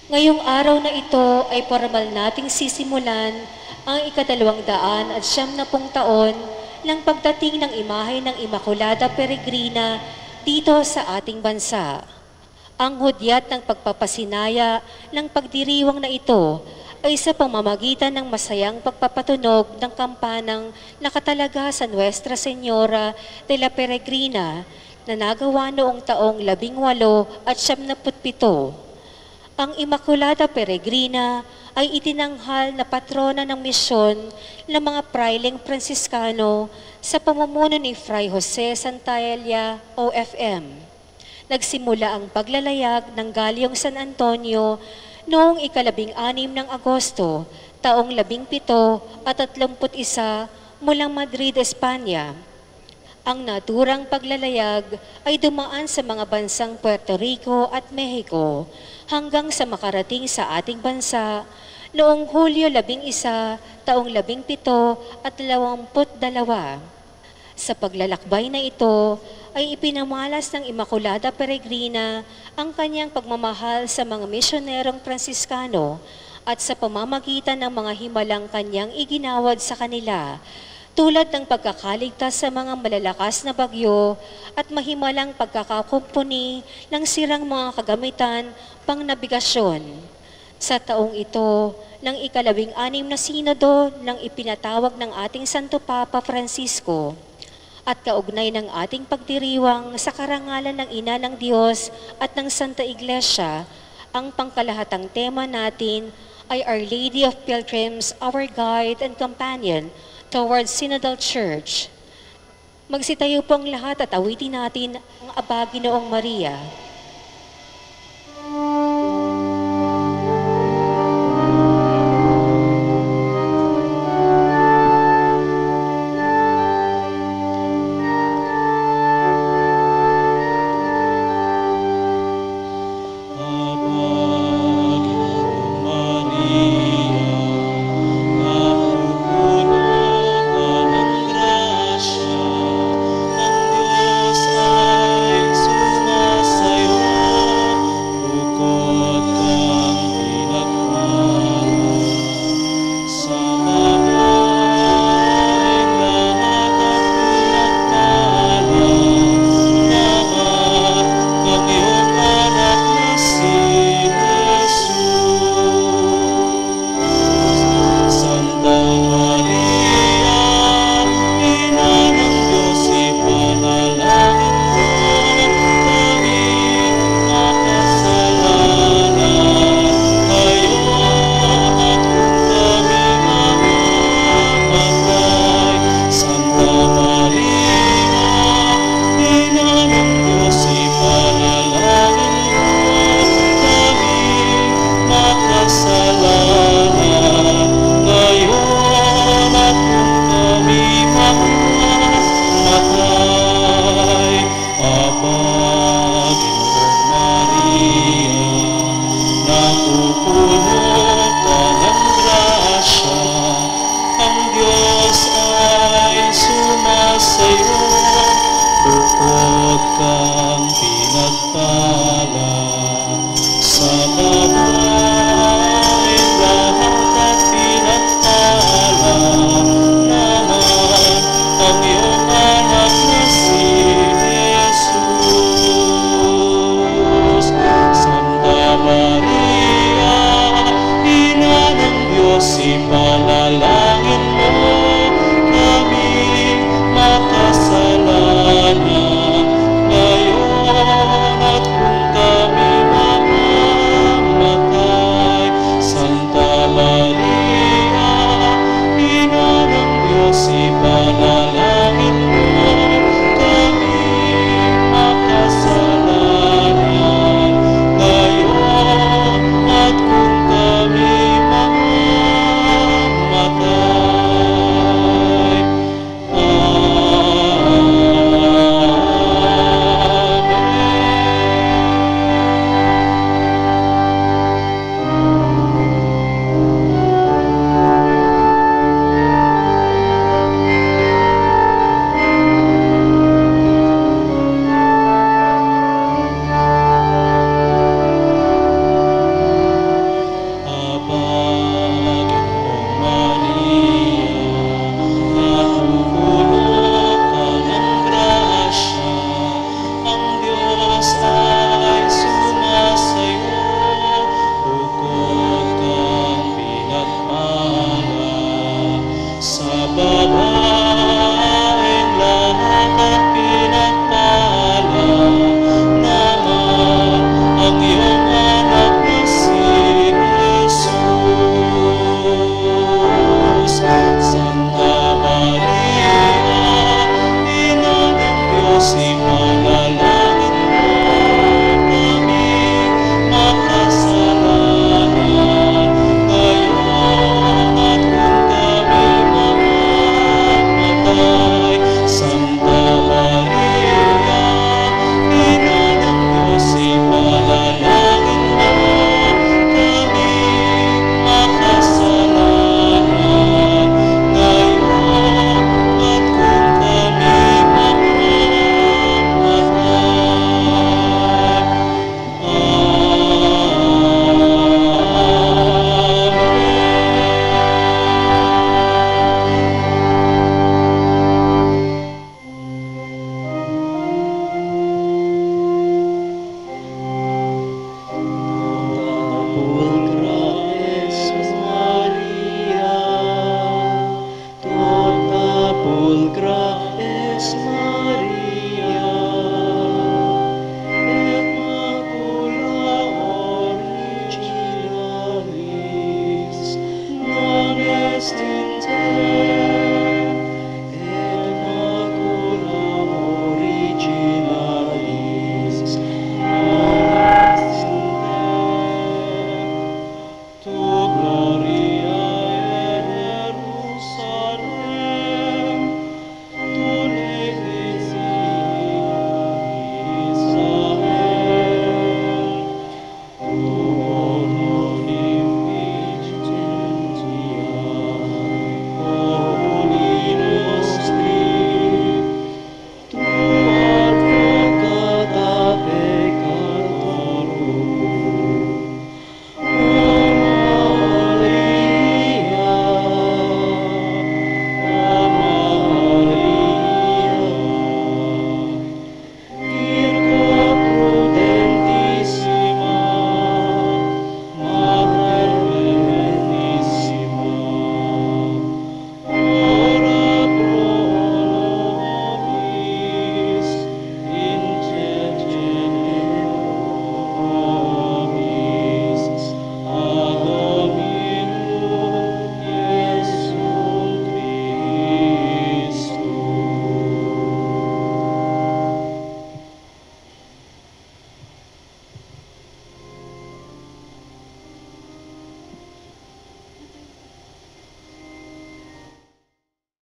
Ngayong araw na ito ay formal nating sisimulan ang 270 taon ng pagdating ng imahe ng Immaculada Peregrina dito sa ating bansa. Ang hudyat ng pagpapasinaya ng pagdiriwang na ito ay sa pamamagitan ng masayang pagpapatunog ng kampanang nakatalaga sa Nuestra Señora de la Peregrina na nagawa noong taong 1877. Ang Immaculada Peregrina ay itinanghal na patrona ng misyon ng mga praileng Pransiskano sa pamumuno ni Fray Jose Santalla, OFM. Nagsimula ang paglalayag ng Galyong San Antonio noong 16 ng Agosto, taong 1731 mula Madrid, Espanya. Ang naturang paglalayag ay dumaan sa mga bansang Puerto Rico at Mexico hanggang sa makarating sa ating bansa noong Hulyo 11, taong 1722. Sa paglalakbay na ito ay ipinamalas ng Immaculada Peregrina ang kanyang pagmamahal sa mga misyonerong Pransiskano at sa pamamagitan ng mga himalang kanyang iginawad sa kanila, tulad ng pagkakaligtas sa mga malalakas na bagyo at mahimalang pagkakakumpuni ng sirang mga kagamitan pang nabigasyon. Sa taong ito, ng 16 na sinodo ng ipinatawag ng ating Santo Papa Francisco at kaugnay ng ating pagdiriwang sa karangalan ng Ina ng Diyos at ng Santa Iglesia, ang pangkalahatang tema natin ay Our Lady of Pilgrims, our guide and companion towards Synodal Church. Magsitayo po ang lahat at awitin natin ang Aba, Ginoong Maria. Si